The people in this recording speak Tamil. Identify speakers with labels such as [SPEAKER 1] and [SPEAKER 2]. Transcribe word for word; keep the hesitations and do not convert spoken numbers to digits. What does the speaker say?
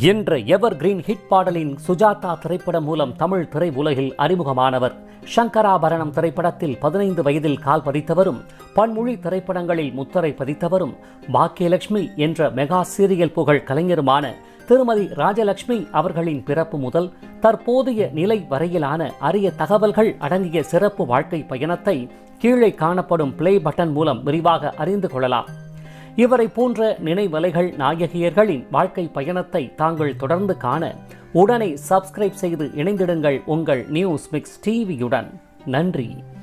[SPEAKER 1] என்ற எவர் கிரீன் ஹிட் பாடலின் சுஜாதா திரைப்படம் மூலம் தமிழ் திரை உலகில் அறிமுகமானவர். சங்கராபரணம் திரைப்படத்தில் பதினைந்து வயதில் கால் பதித்தவரும், பன்மொழி திரைப்படங்களில் முத்திரை பதித்தவரும், பாக்கியலட்சுமி என்ற மெகா சீரியல் புகழ் கலைஞருமான திருமதி ராஜலட்சுமி அவர்களின் பிறப்பு முதல் தற்போதைய நிலை வரையிலான அரிய தகவல்கள் அடங்கிய சிறப்பு வாழ்க்கை பயணத்தை கீழே காணப்படும் பிளே பட்டன் மூலம் விரிவாக அறிந்து கொள்ளலாம். இவரை போன்ற நினைவலைகள் நாயகியர்களின் வாழ்க்கை பயணத்தை தாங்கள் தொடர்ந்து காண உடனே சப்ஸ்கிரைப் செய்து இணைந்திடுங்கள் உங்கள் நியூஸ் மிக்ஸ் டிவியுடன். நன்றி.